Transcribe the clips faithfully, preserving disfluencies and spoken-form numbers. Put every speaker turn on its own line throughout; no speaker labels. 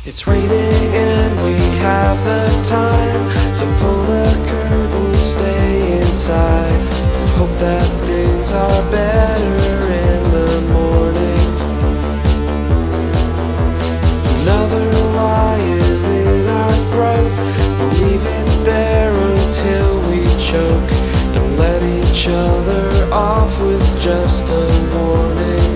It's raining and we have the time, so pull the curtain, stay inside, and hope that things are better in the morning. Another lie is in our throat, we'll leave it there until we choke, and let each other off with just a warning.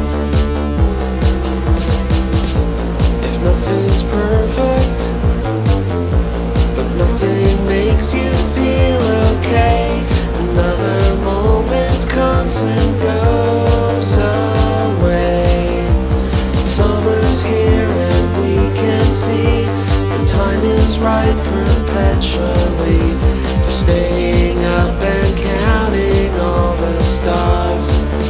Nothing's perfect, but nothing makes you feel okay. Another moment comes and goes away. Summer's here and we can see the time is right perpetually, for staying up and counting all the stars.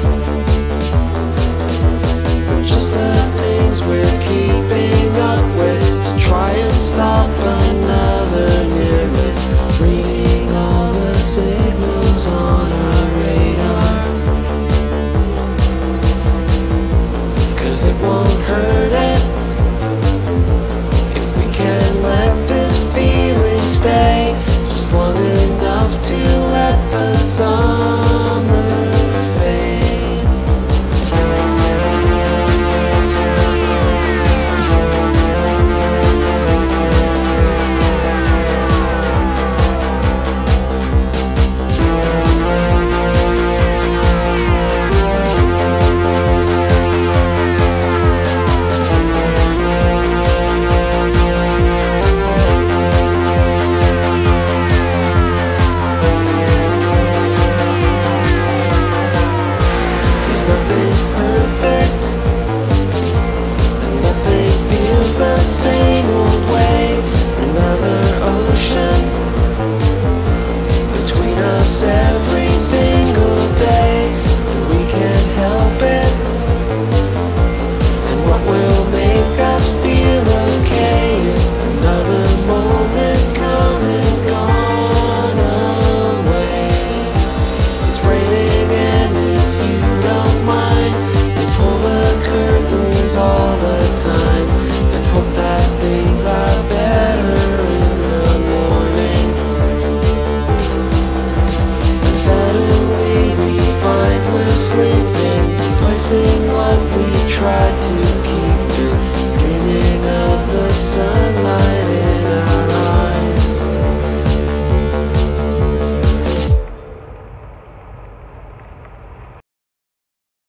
Just the things we're keeping up with to try and stop another near miss, reading all the signals on our radar. Cause it won't hurt it if we can let this feeling stay just long enough to let the summer fade. Every single day, and we can't help it. And what will make us feel okay is another moment come and gone away. It's raining and if you don't mind, we pull the curtains all the time and hope that things are better in the morning. Suddenly we find we're sleeping, replacing what we tried to keep, dreaming of the sun.